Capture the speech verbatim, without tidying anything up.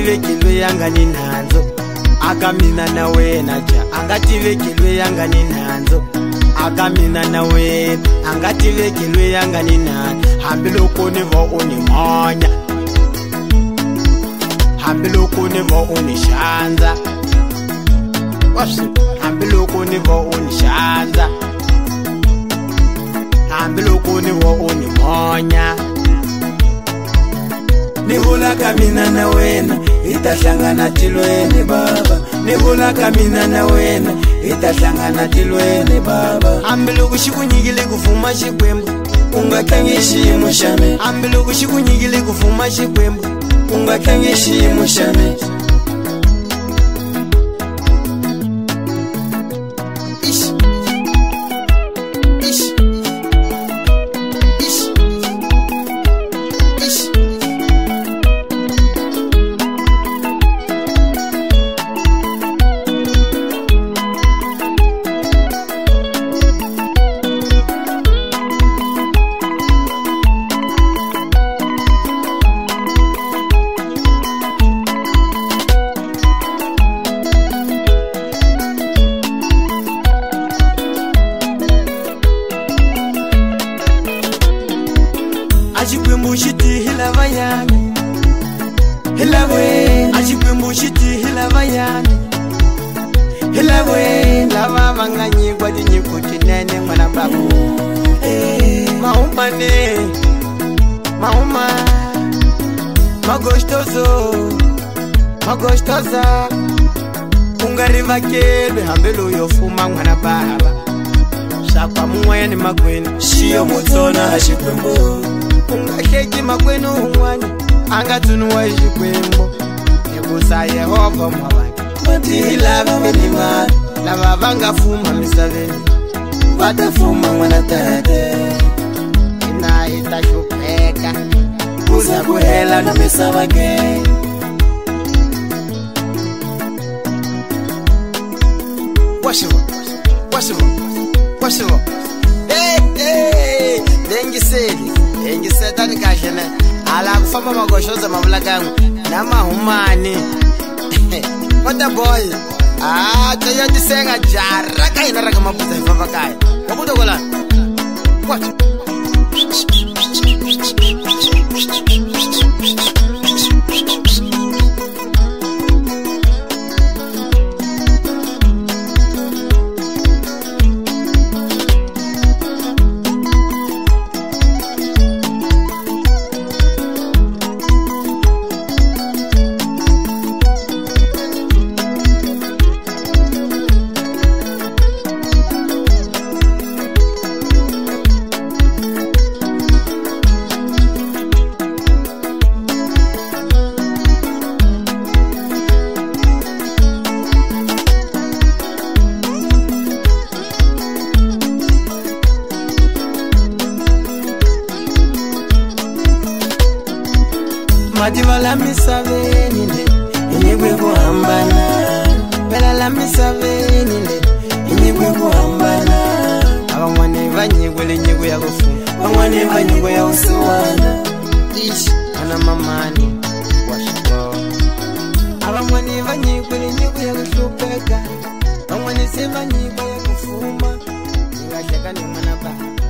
angativekilwe yanga ninanzo akamina na wena ja angativekilwe yanga ninanzo akamina na wena angativekilwe yanga ninanzo hambiloko nivo unimonya hambiloko nivo unishanza wasi hambiloko nivo unishanza hambiloko nivo unimonya Nivula kamina na wena itahlangana tilweni baba Nivula kamina na wena itahlangana tilweni baba Ambiluku shikunyigile kufuma shikwembu ungakangishi mushame Ambiluku shikunyigile kufuma shikwembu ungakangishi mushame Ish Ish Ish Ish Ajikwembu shiti hila vayani Hila we Ajikwembu shiti hila vayani Hila we Lava vanganyi kwa dinyi kuti nene mwana babu Mahumani Mahuma Magostozo Magostoza Ungariva kebe hambelu yofuma mwana baba Shakwa muwene magwene Shio mutona ajikwembu Ungasheki makwenu umwani Angatunuwa ishikwembo Nebusa Yehova mwabani Mati hilava minima Lava vanga fuma misaveni Vata fuma mwana tate Ina ita shupeka Uza kuhela na misavake Washiva Washiva Washiva Hey hey Dengi seli Engi setani kashene ala kufamba Magostoza mavula kangu na Mahumani What a boy Ah tayo disenga jara kai na raga mabuza ifamba kai Wabuto kola What Madiva la misaveni le Inyigwe kuhambana Bela la misaveni le Inyigwe kuhambana Abamwane vanyigwe le nyigwe ya kufuma Abamwane vanyigwe ya usuwana Ish Ana mamani Washigo Abamwane vanyigwe le nyigwe ya kushupeka Abamwane se vanyigwe ya kufuma Nigashaka ni mwana ba